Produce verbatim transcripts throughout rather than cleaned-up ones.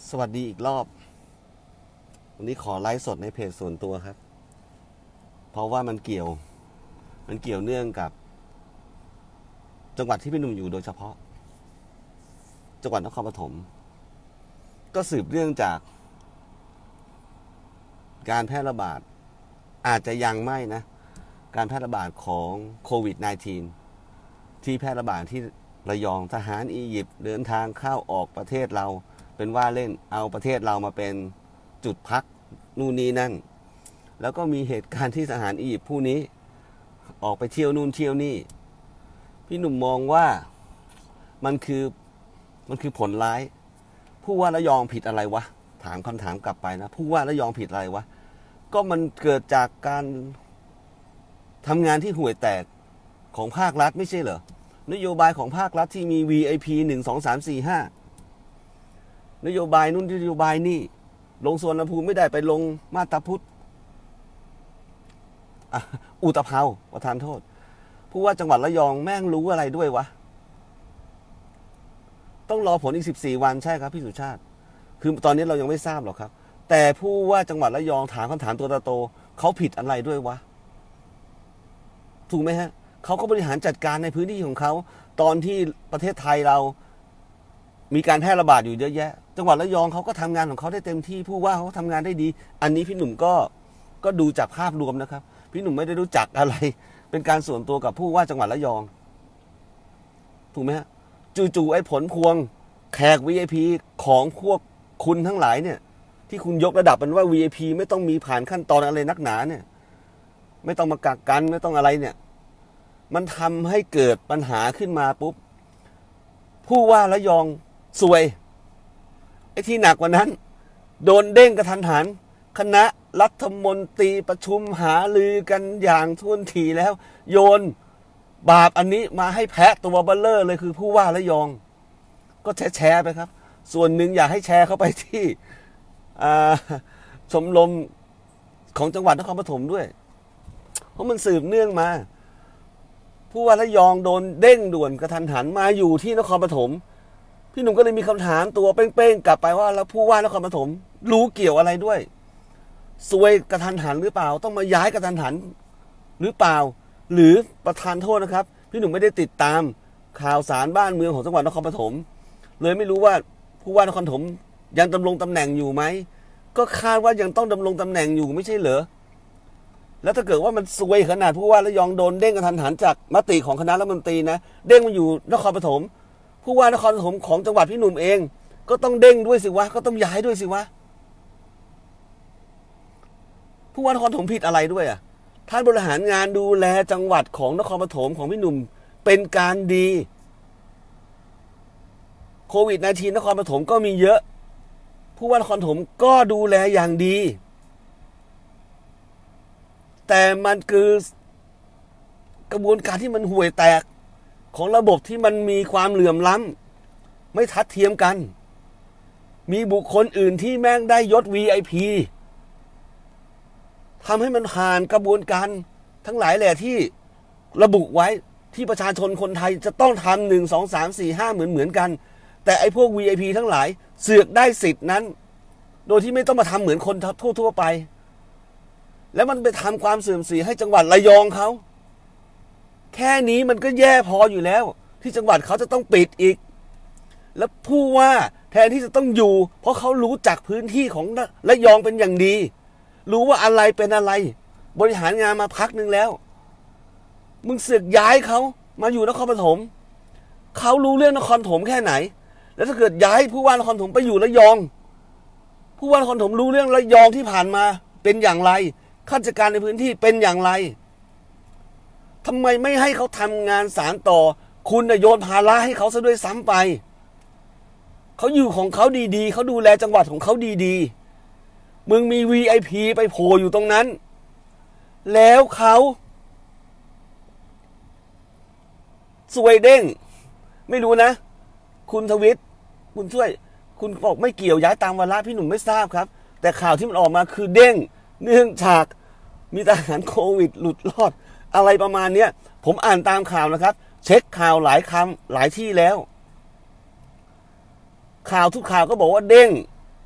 สวัสดีอีกรอบวันนี้ขอไลฟ์สดในเพจส่วนตัวครับเพราะว่ามันเกี่ยวมันเกี่ยวเนื่องกับจังหวัดที่พี่หนุ่มอยู่โดยเฉพาะจังหวัดนครปฐมก็สืบเรื่องจากการแพร่ระบาดอาจจะยังไม่นะการแพร่ระบาดของโควิด สิบเก้า ที่แพร่ระบาดที่ระยองทหารอียิปต์เดินทางเข้าออกประเทศเราเป็นว่าเล่นเอาประเทศเรามาเป็นจุดพักนู่นนี่นั่นแล้วก็มีเหตุการณ์ที่ทหารอียิปต์ผู้นี้ออกไปเที่ยวนู่นเที่ยวนี่พี่หนุ่มมองว่ามันคือมันคือผลร้ายผู้ว่าระยองผิดอะไรวะถามคำถามกลับไปนะผู้ว่าระยองผิดอะไรวะก็มันเกิดจากการทำงานที่ห่วยแตกของภาครัฐไม่ใช่เหรอนโยบายของภาครัฐที่มี วี ไอ พี หนึ่ง สอง สาม สี่ ห้านโยบายนู่นนโยบายนี่ลงสวนภูมิไม่ได้ไปลงมาตาพุทธอุตภาวประทานโทษผู้ว่าจังหวัดระยองแม่งรู้อะไรด้วยวะต้องรอผลอีกสิบสี่วันใช่ครับพี่สุชาติคือตอนนี้เรายังไม่ทราบหรอกครับแต่ผู้ว่าจังหวัดระยองถามคำถามตัวโตๆเขาผิดอะไรด้วยวะถูกไหมฮะเขาก็บริหารจัดการในพื้นที่ของเขาตอนที่ประเทศไทยเรามีการแพร่ระบาดอยู่เยอะแยะจังหวัดระยองเขาก็ทำงานของเขาได้เต็มที่ผู้ว่าเขาทำงานได้ดีอันนี้พี่หนุ่มก็ก็ดูจากภาพรวมนะครับพี่หนุ่มไม่ได้รู้จักอะไรเป็นการส่วนตัวกับผู้ว่าจังหวัดระยองถูกไหมฮะจู่ๆไอ้ผลพวงแขก วี ไอ พี ของพวกคุณทั้งหลายเนี่ยที่คุณยกระดับเป็นว่า วี ไอ พี ไม่ต้องมีผ่านขั้นตอนอะไรนักหนาเนี่ยไม่ต้องมากักกันไม่ต้องอะไรเนี่ยมันทำให้เกิดปัญหาขึ้นมาปุ๊บผู้ว่าระยองซวยไอ้ที่หนักกว่านั้นโดนเด้งกระทันหันคณะรัฐมนตรีประชุมหาลือกันอย่างท่วนทีแล้วโยนบาปอันนี้มาให้แพะตัวเบลเลอร์เลยคือผู้ว่าระยองก็แชร์แชร์ไปครับส่วนหนึ่งอยากให้แชร์เข้าไปที่ชมรมของจังหวัดนครปฐมด้วยเพราะมันสืบเนื่องมาผู้ว่าระยองโดนเด้งด่วนกระทันหันมาอยู่ที่นครปฐมพี่หนุ่มก็เลยมีคำถามตัวเป้งๆกลับไปว่าแล้วผู้ว่านครปฐมรู้เกี่ยวอะไรด้วยซวยกระทันหันหรือเปล่าต้องมาย้ายกระทันหันหรือเปล่าหรือประธานโทษนะครับพี่หนุ่มไม่ได้ติดตามข่าวสารบ้านเมืองของจังหวัดนครปฐมเลยไม่รู้ว่าผู้ว่านครปฐมยังดำรงตำแหน่งอยู่ไหมก็คาดว่ายังต้องดำรงตำแหน่งอยู่ไม่ใช่เหรอแล้วถ้าเกิดว่ามันซวยขนาดผู้ว่าระยองโดนเด้งกระทันหันจากมติของคณะรัฐมนตรีนะเด้งมาอยู่นครปฐมผู้ว่านครปฐมของจังหวัดพี่หนุ่มเองก็ต้องเด้งด้วยสิวะก็ต้องย้ายด้วยสิวะผู้ว่านครปฐมผิดอะไรด้วยอ่ะท่านบริหารงานดูแลจังหวัดของนครปฐมของพี่หนุ่มเป็นการดีโควิด สิบเก้า นครปฐมก็มีเยอะผู้ว่านครปฐมก็ดูแลอย่างดีแต่มันคือกระบวนการที่มันห่วยแตกของระบบที่มันมีความเหลื่อมล้ำไม่ทัดเทียมกันมีบุคคลอื่นที่แม่งได้ยศ วี ไอ พี ทำให้มันผ่านกระบวนการทั้งหลายแหละที่ระบุไว้ที่ประชาชนคนไทยจะต้องทำหนึ่งสองสามสี่ห้าเหมือนเหมือนกันแต่ไอ้พวก วี ไอ พี ทั้งหลายเสือกได้สิทธินั้นโดยที่ไม่ต้องมาทำเหมือนคนทั่วๆไปแล้วมันไปทำความเสื่อมเสียให้จังหวัดระยองเขาแค่นี้มันก็แย่พออยู่แล้วที่จังหวัดเขาจะต้องปิดอีกแล้วผู้ว่าแทนที่จะต้องอยู่เพราะเขารู้จักพื้นที่ของระยองเป็นอย่างดีรู้ว่าอะไรเป็นอะไรบริหารงานมาพักหนึ่งแล้วมึงเสือกย้ายเขามาอยู่นครปฐมเขารู้เรื่องนครปฐมแค่ไหนแล้วถ้าเกิดย้ายผู้ว่านครปฐมไปอยู่ระยองผู้ว่านครปฐมรู้เรื่องระยองที่ผ่านมาเป็นอย่างไรข้าราชการในพื้นที่เป็นอย่างไรทำไมไม่ให้เขาทำงานสารต่อคุณโยนภาระให้เขาซะด้วยซ้ำไปเขาอยู่ของเขาดีๆเขาดูแลจังหวัดของเขาดีๆมึงมี วี ไอ พี ไปโผล่อยู่ตรงนั้นแล้วเขาสวยเด้งไม่รู้นะคุณทวิตคุณช่วยคุณบอกไม่เกี่ยวย้ายตามวาระพี่หนุ่มไม่ทราบครับแต่ข่าวที่มันออกมาคือเด้งเนื่องจากมีทหารโควิดหลุดรอดอะไรประมาณนี้ผมอ่านตามข่าวนะครับเช็คข่าวหลายคำหลายที่แล้วข่าวทุกข่าวก็บอกว่าเด้ง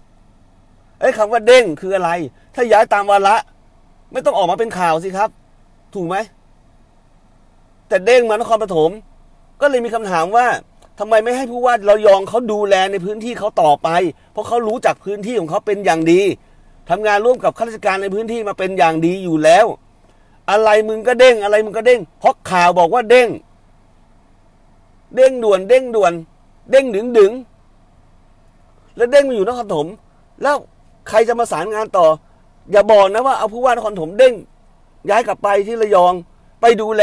ไอ้คำว่าเด้งคืออะไรถ้าย้ายตามวาระไม่ต้องออกมาเป็นข่าวสิครับถูกไหมแต่เด้งมานครปฐมก็เลยมีคำถามว่าทำไมไม่ให้ผู้ว่าระยองเขาดูแลในพื้นที่เขาต่อไปเพราะเขารู้จักพื้นที่ของเขาเป็นอย่างดีทำงานร่วมกับข้าราชการในพื้นที่มาเป็นอย่างดีอยู่แล้วอะไรมึงก็เด้งอะไรมึงก็เด้งเพราะข่าวบอกว่าเด้งเด้งด่วนเด้งด่วนเด้งดึงดึงแล้วเด้งมาอยู่นครปฐมแล้วใครจะมาสารงานต่ออย่าบอกนะว่าเอาผู้ว่านครปฐมเด้งย้ายกลับไปที่ระยองไปดูแล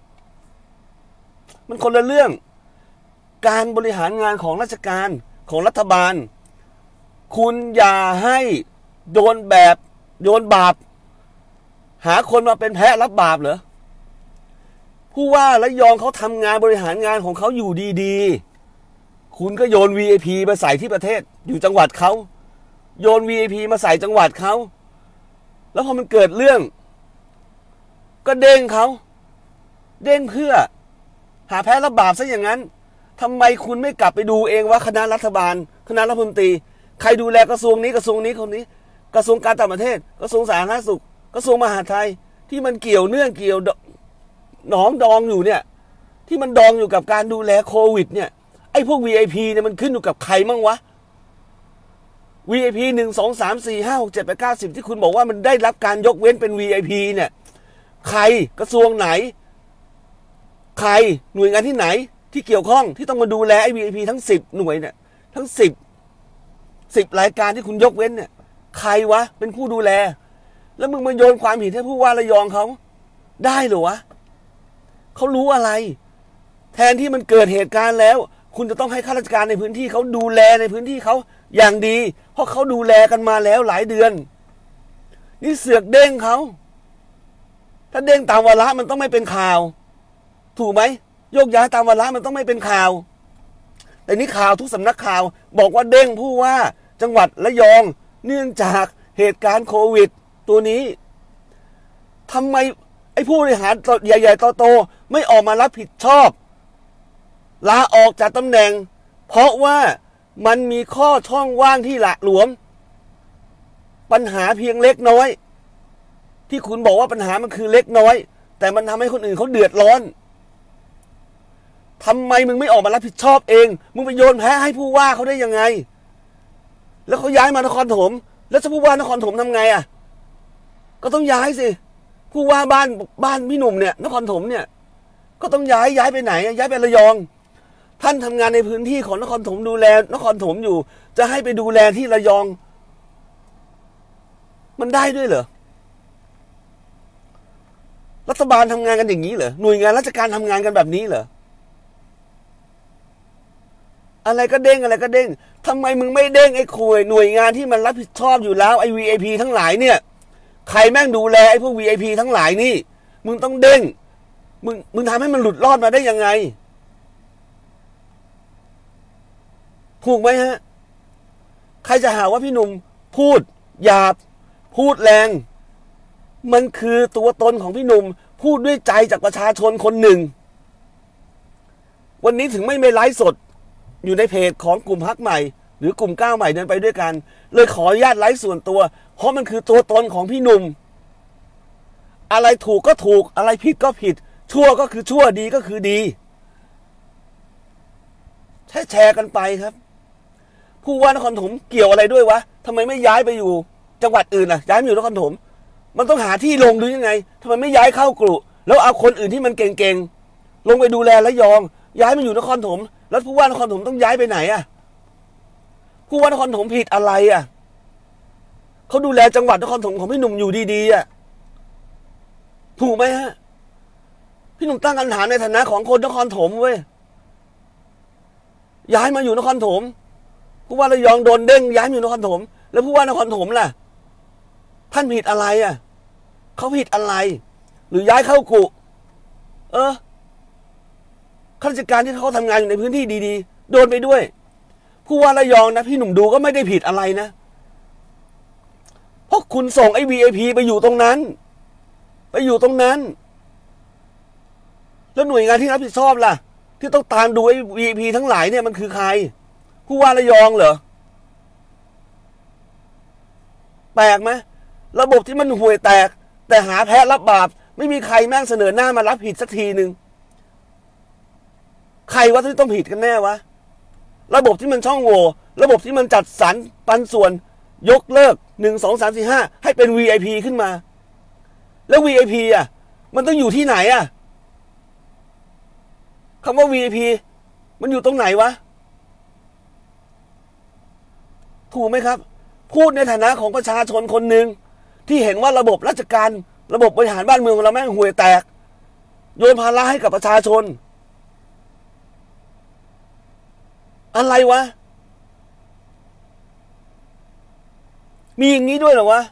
มันคนละเรื่องการบริหารงานของราชการของรัฐบาลคุณอย่าให้โดนแบบโดนบาปหาคนมาเป็นแพะรับบาปเหรอผู้ว่าระยองเขาทำงานบริหารงานของเขาอยู่ดีๆคุณก็โยน วี ไอ พี มาใส่ที่ประเทศอยู่จังหวัดเขาโยน วี ไอ พี มาใส่จังหวัดเขาแล้วพอมันเกิดเรื่องก็เด้งเขาเด้งเพื่อหาแพ้รับบาปซะอย่างนั้นทำไมคุณไม่กลับไปดูเองว่าคณะรัฐบาลคณะรัฐมนตรีใครดูแลกระทรวงนี้กระทรวงนี้คนนี้กระทรวงการต่างประเทศกระทรวงสาธารณสุขกระทรวงมหาดไทยที่มันเกี่ยวเนื่องเกี่ยวหนองดองอยู่เนี่ยที่มันดองอยู่กับการดูแลโควิดเนี่ยไอ้พวก วี ไอ พี เนี่ยมันขึ้นอยู่กับใครมั่งวะ วี ไอ พี หนึ่ง สอง สาม สี่ ห้า หก เจ็ด แปด เก้า สิบที่คุณบอกว่ามันได้รับการยกเว้นเป็น วี ไอ พี เนี่ยใครกระทรวงไหนใครหน่วยงานที่ไหนที่เกี่ยวข้องที่ต้องมาดูแลไอ้ วี ไอ พี ทั้งสิบหน่วยเนี่ยทั้งสิบ สิบรายการที่คุณยกเว้นเนี่ยใครวะเป็นผู้ดูแลแล้วมึงมาโยนความผิดให้ผู้ว่าระยองเขาได้หรอวะเขารู้อะไรแทนที่มันเกิดเหตุการณ์แล้วคุณจะต้องให้ข้าราชการในพื้นที่เขาดูแลในพื้นที่เขาอย่างดีเพราะเขาดูแลกันมาแล้วหลายเดือนนี่เสือกเด้งเขาถ้าเด้งตามวาระมันต้องไม่เป็นข่าวถูกไหมโยกย้ายตามวาระมันต้องไม่เป็นข่าวแต่นี่ข่าวทุกสำนักข่าวบอกว่าเด้งผู้ว่าจังหวัดระยองเนื่องจากเหตุการณ์โควิดตัวนี้ทำไมไอ้ผู้บริหารใหญ่ๆโตๆไม่ออกมารับผิดชอบลาออกจากตำแหน่งเพราะว่ามันมีข้อช่องว่างที่หละหลวมปัญหาเพียงเล็กน้อยที่คุณบอกว่าปัญหามันคือเล็กน้อยแต่มันทำให้คนอื่นเขาเดือดร้อนทำไมมึงไม่ออกมารับผิดชอบเองมึงไปโยนแพ้ให้ผู้ว่าเขาได้ยังไงแล้วเขาย้ายมานครปฐมแล้วจะผู้ว่านครปฐมทำไงอ่ะก็ต้องย้ายสิผู้ว่าบ้านบ้านพี่หนุ่มเนี่ยนครปฐมเนี่ยก็ต้องย้ายย้ายไปไหนย้ายไประยองท่านทำงานในพื้นที่ของนครปฐมดูแลนครปฐมอยู่จะให้ไปดูแลที่ระยองมันได้ด้วยเหรอรัฐบาลทำงานกันอย่างนี้เหรอหน่วยงานราชการทำงานกันแบบนี้เหรออะไรก็เด้งอะไรก็เด้งทำไมมึงไม่เด้งไอ้คุยหน่วยงานที่มันรับผิดชอบอยู่แล้วไอ้ วี ไอ พี ทั้งหลายเนี่ยใครแม่งดูแลไอ้พวก วี ไอ พี ทั้งหลายนี่มึงต้องเด้งมึงมึงทำให้มันหลุดรอดมาได้ยังไงถูกไหมฮะใครจะหาว่าพี่หนุ่มพูดหยาบพูดแรงมันคือตัวตนของพี่หนุ่มพูดด้วยใจจากประชาชนคนหนึ่งวันนี้ถึงไม่ไม่ไลฟ์สดอยู่ในเพจของกลุ่มพรรคใหม่หรือกลุ่มก้าวใหม่เดินไปด้วยกันเลยขออนุญาตไลฟ์ส่วนตัวเพราะมันคือตัวตนของพี่หนุ่มอะไรถูกก็ถูกอะไรผิดก็ผิดชั่วก็คือชั่วดีก็คือดีแชร์แชร์กันไปครับผู้ว่านครปฐมเกี่ยวอะไรด้วยวะทำไมไม่ย้ายไปอยู่จังหวัดอื่นอ่ะย้ายมาอยู่นครปฐมมันต้องหาที่ลงหรือยังไงทำไมไม่ย้ายเข้ากลุ่มแล้วเอาคนอื่นที่มันเก่งๆลงไปดูแลระยองย้ายมาอยู่นครปฐมแล้วผู้ว่านครปฐมต้องย้ายไปไหนอ่ะผู้ว่านครปฐมผิดอะไรอ่ะเขาดูแลจังหวัดนครปฐมของพี่หนุ่มอยู่ดีๆอ่ะถูกไหมฮะพี่หนุ่มตั้งคำถามในฐานะของคนนครปฐมเว้ยย้ายมาอยู่นครปฐมผู้ว่าระยองโดนเด้งย้ายมาอยู่นครปฐมแล้วผู้ว่านครปฐมล่ะท่านผิดอะไรอ่ะเขาผิดอะไรหรือย้ายเข้ากุเออข้าราชการที่เขาทำงานอยู่ในพื้นที่ดีๆโดนไปด้วยผู้ว่าระยองนะพี่หนุ่มดูก็ไม่ได้ผิดอะไรนะเพราะคุณส่งไอ้ วี ไอ พี ไปอยู่ตรงนั้นไปอยู่ตรงนั้นแล้วหน่วยงานที่รับผิดชอบล่ะที่ต้องตามดูไอ้ วี ไอ พี ทั้งหลายเนี่ยมันคือใครผู้ว่าระยองเหรอแปลกไหมระบบที่มันห่วยแตกแต่หาแพ้รับบาปไม่มีใครแม่งเสนอหน้ามารับผิดสักทีหนึ่งใครวะที่ต้องผิดกันแน่วะระบบที่มันช่องโหว่ระบบที่มันจัดสรรปันส่วนยกเลิกหนึ่งสองสามสี่ห้าให้เป็น วี ไอ พี ขึ้นมาแล้ว วี ไอ พี อ่ะมันต้องอยู่ที่ไหนอ่ะคำว่า วี ไอ พี มันอยู่ตรงไหนวะถูกไหมครับพูดในฐานะของประชาชนคนหนึ่งที่เห็นว่าระบบราชการระบบบริหารบ้านเมืองของเราแม่งห่วยแตกโยนภาระให้กับประชาชนอะไรวะมีอย่างนี้ด้วยเหรอวะ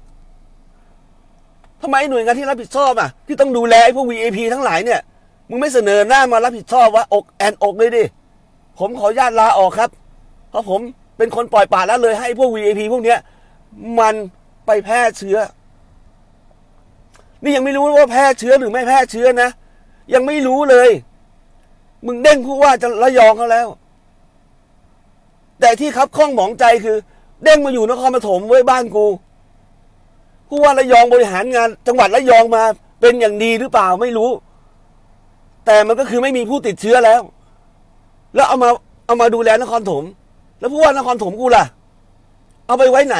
ทำไมหน่วยงานที่รับผิดชอบอ่ะที่ต้องดูแลไอ้พวก วี ไอ พี ทั้งหลายเนี่ยมึงไม่เสนอหน้ามารับผิดชอบวะอกแอนอกเลยดิผมขออนุญาตลาออกครับเพราะผมเป็นคนปล่อยปละละเลยให้พวก วี ไอ พี พวกเนี้ยมันไปแพร่เชื้อนี่ยังไม่รู้ว่าแพร่เชื้อหรือไม่แพร่เชื้อนะยังไม่รู้เลยมึงเด้งผู้ว่าจะระยองเขาแล้วแต่ที่ครับข้องหมองใจคือเด้งมาอยู่นครปฐมไว้บ้านกูผู้ว่าระยองบริหารงานจังหวัดระยองมาเป็นอย่างดีหรือเปล่าไม่รู้แต่มันก็คือไม่มีผู้ติดเชื้อแล้วแล้วเอามาเอามาดูแลนครปฐมแล้วผู้ว่านครปฐมกูล่ะเอาไปไว้ไหน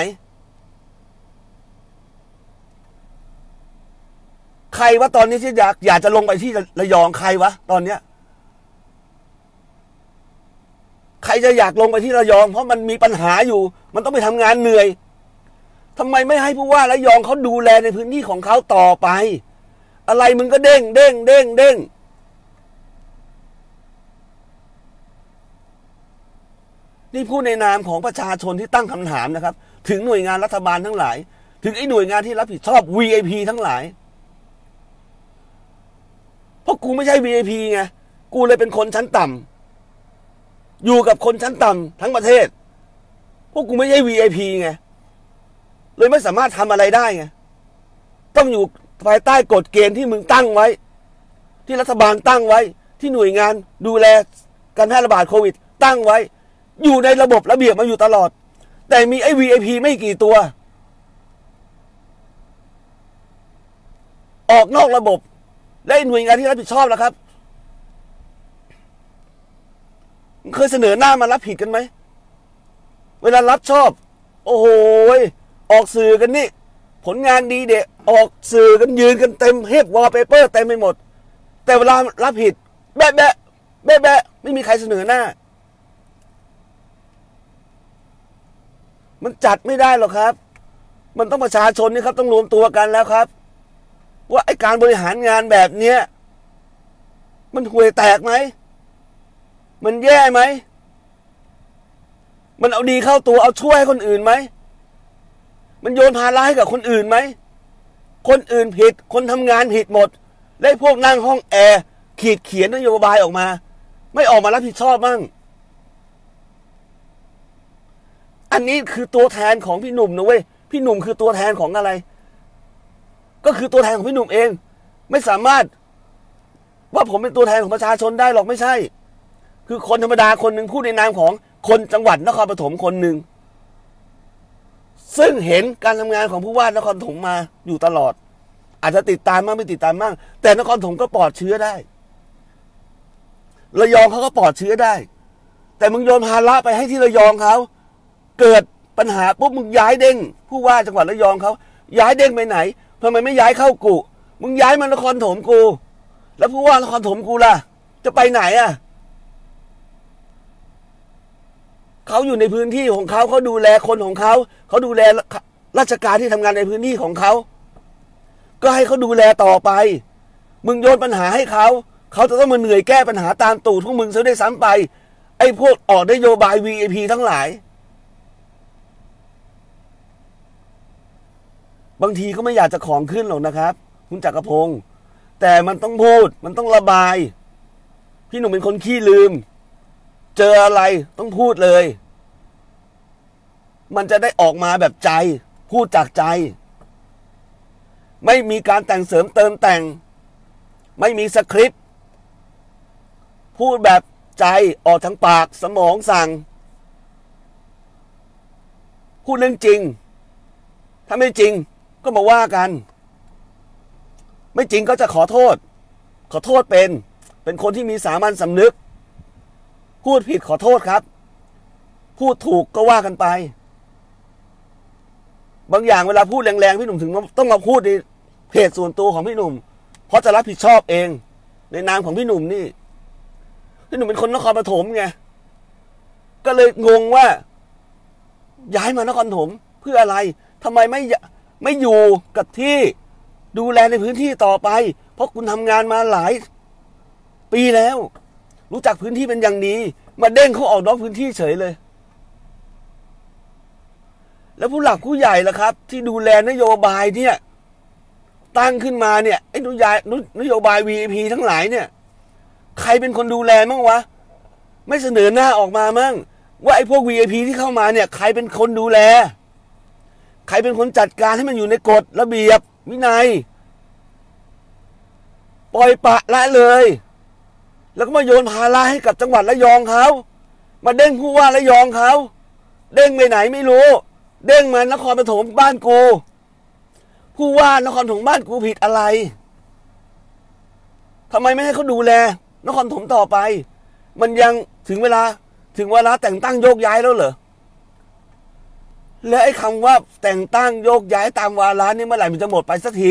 ใครวะตอนนี้ที่อยากอยากจะลงไปที่ระยองใครวะตอนเนี้ยใครจะอยากลงไปที่ระยองเพราะมันมีปัญหาอยู่มันต้องไปทำงานเหนื่อยทำไมไม่ให้ผู้ว่าระยองเขาดูแลในพื้นที่ของเขาต่อไปอะไรมึงก็เด้งเด้งเด้งเด้งนี่พูดในนามของประชาชนที่ตั้งคำถามนะครับถึงหน่วยงานรัฐบาลทั้งหลายถึงไอ้หน่วยงานที่รับผิดชอบ วี ไอ พี ทั้งหลายเพราะกูไม่ใช่ วี ไอ พี ไงกูเลยเป็นคนชั้นต่ำอยู่กับคนชั้นต่ำทั้งประเทศพวกกูไม่ใช่ วี ไอ พี ไงเลยไม่สามารถทำอะไรได้ไงต้องอยู่ภายใต้กฎเกณฑ์ที่มึงตั้งไว้ที่รัฐบาลตั้งไว้ที่หน่วยงานดูแลการแพร่ระบาดโควิดตั้งไว้อยู่ในระบบระเบียบมาอยู่ตลอดแต่มีไอ้ วี ไอ พี ไม่กี่ตัวออกนอกระบบและหน่วยงานที่รับผิดชอบล่ะครับเคยเสนอหน้ามารับผิดกันไหมเวลารับชอบโอ้โหออกสื่อกันนี่ผลงานดีเด็ออกสื่อกันยืนกันเต็มเฮปวอลเปเปอร์เต็มไปหมดแต่เวลารับผิดแบะแบะแบะแบะไม่มีใครเสนอหน้ามันจัดไม่ได้หรอกครับมันต้องประชาชนนี่ครับต้องรวมตัวกันแล้วครับว่าไอ้การบริหารงานแบบเนี้ยมันห่วยแตกไหมมันแย่ไหมมันเอาดีเข้าตัวเอาช่วยให้คนอื่นไหมมันโยนภาระให้กับคนอื่นไหมคนอื่นผิดคนทำงานผิดหมดและพวกนั่งห้องแอร์ขีดเขียนนโยบายออกมาไม่ออกมารับผิดชอบมั่งอันนี้คือตัวแทนของพี่หนุ่มนะเว้ยพี่หนุ่มคือตัวแทนของอะไรก็คือตัวแทนของพี่หนุ่มเองไม่สามารถว่าผมเป็นตัวแทนของประชาชนได้หรอกไม่ใช่คือคนธรรมดาคนหนึ่งพูดในนามของคนจังหวัดนครปฐมคนหนึ่งซึ่งเห็นการทำงานของผู้ว่านครปฐมมาอยู่ตลอดอาจจะติดตามบ้างไม่ติดตามบ้างแต่นครปฐมก็ปลอดเชื้อได้ระยองเขาก็ปลอดเชื้อได้แต่มึงโยนภาระไปให้ที่ระยองเขาเกิดปัญหาปุ๊บมึงย้ายเด้งผู้ว่าจังหวัดระยองเขาย้ายเด้งไปไหนทำไมไม่ย้ายเข้ากูมึงย้ายมานครปฐมกูแล้วผู้ว่านครปฐมกูล่ะจะไปไหนอ่ะเขาอยู่ในพื้นที่ของเขาเขาดูแลคนของเขาเขาดูแลราชการที่ทำงานในพื้นที่ของเขาก็ให้เขาดูแลต่อไปมึงโยนปัญหาให้เขาเขาจะต้องมาเหนื่อยแก้ปัญหาตามตูดของมึงซะได้ซ้ำไปไอ้พวกออกนโยบาย วี ไอ พี ทั้งหลายบางทีก็ไม่อยากจะของขึ้นหรอกนะครับคุณจักรพงศ์แต่มันต้องพูดมันต้องระบายพี่หนุ่มเป็นคนขี้ลืมเจออะไรต้องพูดเลยมันจะได้ออกมาแบบใจพูดจากใจไม่มีการแต่งเสริมเติมแต่งไม่มีสคริปต์พูดแบบใจออกทางปากสมองสั่งพูดเรื่องจริงถ้าไม่จริงก็มาว่ากันไม่จริงก็จะขอโทษขอโทษเป็นเป็นคนที่มีสามัญสำนึกพูดผิดขอโทษครับพูดถูกก็ว่ากันไปบางอย่างเวลาพูดแรงๆพี่หนุ่มถึงต้องมาพูดในเพจส่วนตัวของพี่หนุ่มเพราะจะรับผิดชอบเองในนามของพี่หนุ่มนี่พี่หนุ่มเป็นคนนครปฐมไงก็เลยงงว่าย้ายมานครปฐมเพื่ออะไรทำไมไม่ไม่อยู่กับที่ดูแลในพื้นที่ต่อไปเพราะคุณทำงานมาหลายปีแล้วรู้จักพื้นที่เป็นอย่างดีมาเด้งเขาออกนอกพื้นที่เฉยเลยแล้วผู้หลักผู้ใหญ่ล่ะครับที่ดูแลนโยบายเนี่ยตั้งขึ้นมาเนี่ยไอ้นโยบายนโยบาย วี ไอ พี ทั้งหลายเนี่ยใครเป็นคนดูแลมั่งวะไม่เสนอหน้าออกมามั่งว่าไอ้พวก วี ไอ พี ที่เข้ามาเนี่ยใครเป็นคนดูแลใครเป็นคนจัดการให้มันอยู่ในกฎระเบียบวินัยปล่อยปะละเลยแล้วก็มาโยนภาระให้กับจังหวัดระยองเขามาเด้งผู้ว่าระยองเขาเด้งไปไหนไม่รู้เด้งมานครปฐมบ้านกูผู้ว่านครปฐมบ้านกูผิดอะไรทำไมไม่ให้เขาดูแลนครปฐมต่อไปมันยังถึงเวลาถึงเวลาแต่งตั้งโยกย้ายแล้วเหรอและไอ้คำว่าแต่งตั้งโยกย้ายตามวาระนี่เมื่อไหร่มันจะหมดไปสักที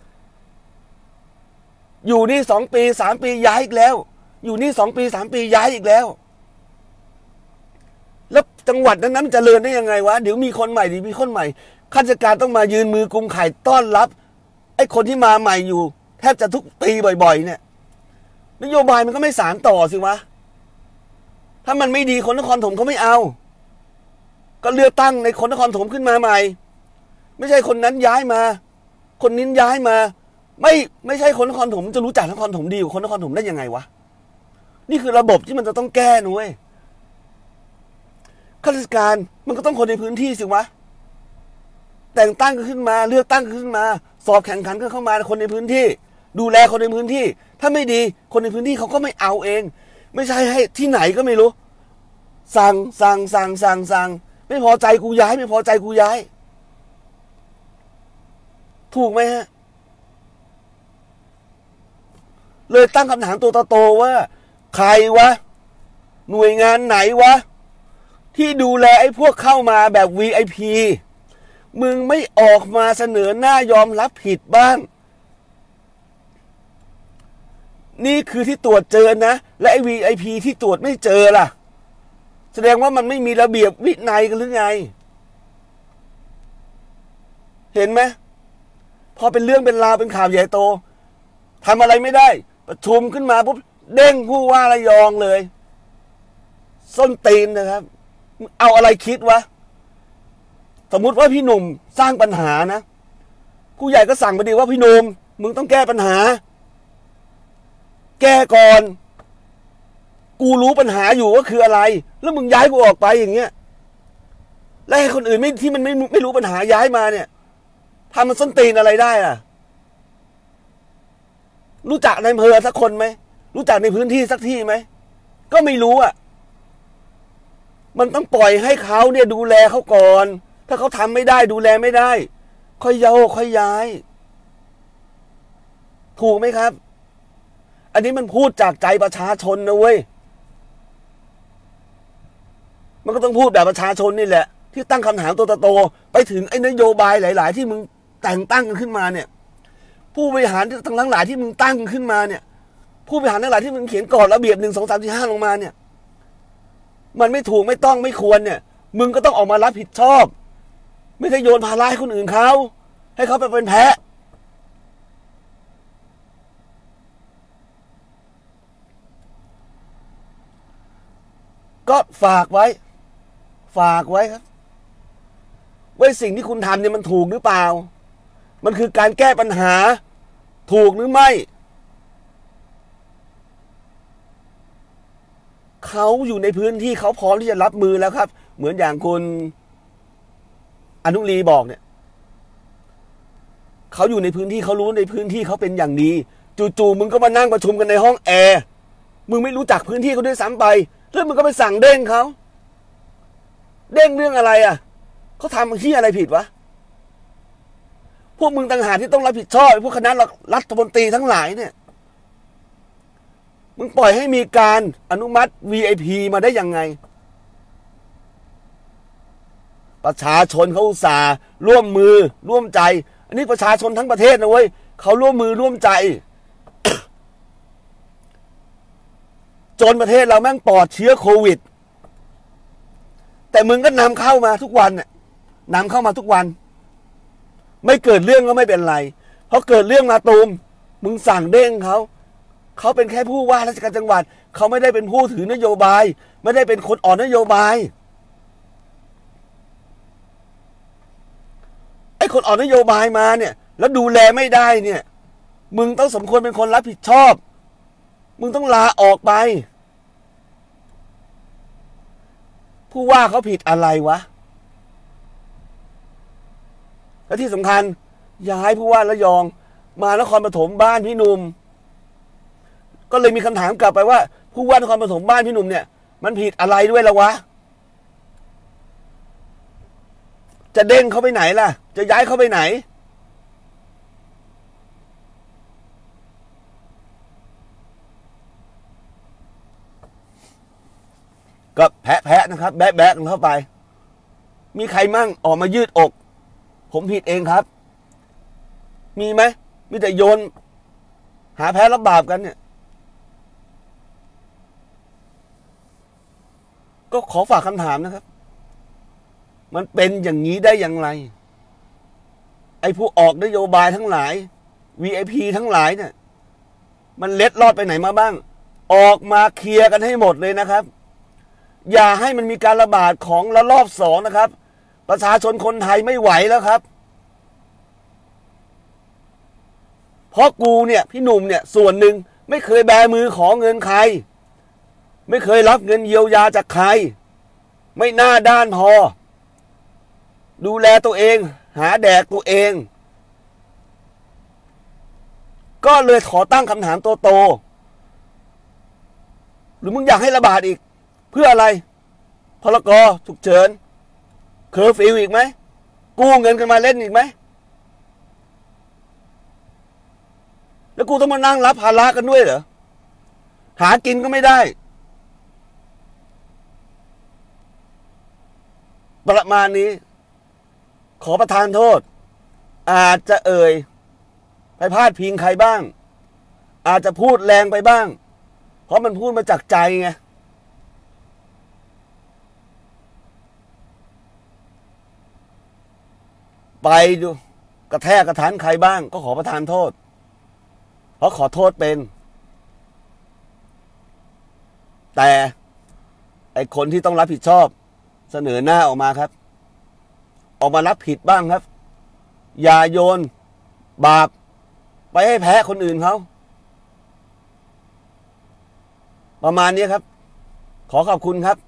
อยู่นี่สองปีสามปีย้ายอีกแล้วอยู่นี่สองปีสามปีย้ายอีกแล้วแล้วจังหวัดนั้นนั้นจะเจริญได้ยังไงวะเดี๋ยวมีคนใหม่ดีมีคนใหม่ข้าราชการต้องมายืนมือกุมไข่ต้อนรับไอ้คนที่มาใหม่อยู่แทบจะทุกปีบ่อยๆเนี่ยนโยบายมันก็ไม่สานต่อสิวะถ้ามันไม่ดีคนนครปฐมเขาไม่เอาก็เลือกตั้งในคนนครปฐมขึ้นมาใหม่ไม่ใช่คนนั้นย้ายมาคนนี้ย้ายมาไม่ไม่ใช่คนนครปฐมจะรู้จักนครปฐมดีกว่าคนนครปฐมได้ยังไงวะนี่คือระบบที่มันจะต้องแก้นุ้ยข้าราชการมันก็ต้องคนในพื้นที่สิวะแต่งตั้งขึ้นมาเลือกตั้งขึ้นมาสอบแข่งขันกันเข้ามาคนในพื้นที่ดูแลคนในพื้นที่ถ้าไม่ดีคนในพื้นที่เขาก็ไม่เอาเองไม่ใช่ให้ที่ไหนก็ไม่รู้สั่งสั่งสั่งสั่งสั่งไม่พอใจกูย้ายไม่พอใจกูย้ายถูกไหมฮะเลยตั้งคำถามตัวโตๆว่าใครวะหน่วยงานไหนวะที่ดูแลไอ้พวกเข้ามาแบบ วี ไอ พี มึงไม่ออกมาเสนอหน้ายอมรับผิดบ้างนี่คือที่ตรวจเจอนะและไอ้ วี ไอ พี ที่ตรวจไม่เจอล่ะแสดงว่ามันไม่มีระเบียบวินัยกันหรือไงเห็นไหมพอเป็นเรื่องเป็นราวเป็นข่าวใหญ่โตทำอะไรไม่ได้ประชุมขึ้นมาปุ๊บเด้งผู้ว่าระยองเลยส้นตีนนะครับเอาอะไรคิดวะสมมุติว่าพี่หนุ่มสร้างปัญหานะผู้ใหญ่ก็สั่งไปดีว่าพี่หนุ่มมึงต้องแก้ปัญหาแก้ก่อนกูรู้ปัญหาอยู่ว่าคืออะไรแล้วมึงย้ายกูออกไปอย่างเงี้ยแล้วให้คนอื่นไม่ที่มันไม่ไม่รู้ปัญหาย้ายมาเนี่ยทำมันส้นตีนอะไรได้ล่ะรู้จักในอำเภอสักคนไหมรู้จักในพื้นที่สักที่ไหมก็ไม่รู้อ่ะมันต้องปล่อยให้เขาเนี่ยดูแลเขาก่อนถ้าเขาทำไม่ได้ดูแลไม่ได้ค่อยโยกค่อยย้ายถูกไหมครับอันนี้มันพูดจากใจประชาชนนะเว้ยมันก็ต้องพูดแบบประชาชนนี่แหละที่ตั้งคำถามตัวโตๆไปถึงไอ้นโยบายหลายๆที่มึงแต่งตั้งกันขึ้นมาเนี่ยผู้บริหารทั้งหลายที่มึงตั้งขึ้นมาเนี่ยผู้บริหารทั้งหลายที่มึงเขียนกฎระเบียบหนึ่งสองสามสี่ห้าลงมาเนี่ยมันไม่ถูกไม่ต้องไม่ควรเนี่ยมึงก็ต้องออกมารับผิดชอบไม่ใช่โยนภาระให้คนอื่นเขาให้เขาไปเป็นแพะก็ฝากไว้ฝากไว้ครับว่าสิ่งที่คุณทำเนี่ยมันถูกหรือเปล่ามันคือการแก้ปัญหาถูกหรือไม่เขาอยู่ในพื้นที่เขาพร้อมที่จะรับมือแล้วครับเหมือนอย่างคุณอนุรีบอกเนี่ยเขาอยู่ในพื้นที่เขารู้ในพื้นที่เขาเป็นอย่างดีจู่ๆมึงก็มานั่งประชุมกันในห้องแอร์มึงไม่รู้จักพื้นที่เขาด้วยซ้ำไปแล้วมึงก็ไปสั่งเด้งเขาเด้งเรื่องอะไรอ่ะเขาทำที่อะไรผิดวะพวกมึงต่างหากที่ต้องรับผิดชอบพวกคณะรัฐมนตรีทั้งหลายเนี่ยมึงปล่อยให้มีการอนุมัติ วี ไอ พี มาได้ยังไงประชาชนเขาอุตส่าห์ร่วมมือร่วมใจอันนี้ประชาชนทั้งประเทศนะเว้ยเขาร่วมมือร่วมใจ จนประเทศเราแม่งปลอดเชื้อโควิดแต่มึงก็นำเข้ามาทุกวันน่ะนำเข้ามาทุกวันไม่เกิดเรื่องก็ไม่เป็นไรเพราะเกิดเรื่องมาตูมมึงสั่งเด้งเขาเขาเป็นแค่ผู้ว่าราชการจังหวัดเขาไม่ได้เป็นผู้ถือนโยบายไม่ได้เป็นคนอ่อนนโยบายไอ้คนอ่อนนโยบายมาเนี่ยแล้วดูแลไม่ได้เนี่ยมึงต้องสมควรเป็นคนรับผิดชอบมึงต้องลาออกไปผู้ว่าเขาผิดอะไรวะและที่สำคัญย้ายผู้ว่าระยองมานครปฐมบ้านพี่หนุ่มก็เลยมีคำถามกลับไปว่าผู้ว่านครปฐมบ้านพี่หนุ่มเนี่ยมันผิดอะไรด้วยล่ะวะจะเด้งเขาไปไหนล่ะจะย้ายเขาไปไหนก็แพะแพะนะครับแบะแบะกันเข้าไปมีใครมั่งออกมายืดอกผมผิดเองครับมีไหมมีแต่โยนหาแพ้รับบาปกันเนี่ยก็ขอฝากคำถามนะครับมันเป็นอย่างนี้ได้อย่างไรไอ้ผู้ออกนโยบายทั้งหลาย วี ไอ พี ทั้งหลายเนี่ยมันเล็ดลอดไปไหนมาบ้างออกมาเคลียร์กันให้หมดเลยนะครับอย่าให้มันมีการระบาดของระลอกสองนะครับประชาชนคนไทยไม่ไหวแล้วครับเพราะกูเนี่ยพี่หนุ่มเนี่ยส่วนหนึ่งไม่เคยแบมือขอเงินใครไม่เคยรับเงินเยียวยาจากใครไม่หน้าด้านพอดูแลตัวเองหาแดกตัวเองก็เลยขอตั้งคำถามโตๆหรือมึงอยากให้ระบาดอีกเพื่ออะไรพรกฉุกเฉินเคอร์ฟิวอีกไหมกู้เงินกันมาเล่นอีกไหมแล้วกูต้องมานั่งรับภาระกันด้วยเหรอหากินก็ไม่ได้ประมาณนี้ขอประทานโทษอาจจะเอ่ยไปพาดพิงใครบ้างอาจจะพูดแรงไปบ้างเพราะมันพูดมาจากใจไงไปดูกระแทกกระทันใครบ้างก็ขอประทานโทษเพราะขอโทษเป็นแต่ไอคนที่ต้องรับผิดชอบเสนอหน้าออกมาครับออกมารับผิดบ้างครับอย่าโยนบาปไปให้แพ้คนอื่นเขาประมาณนี้ครับขอขอบคุณครับ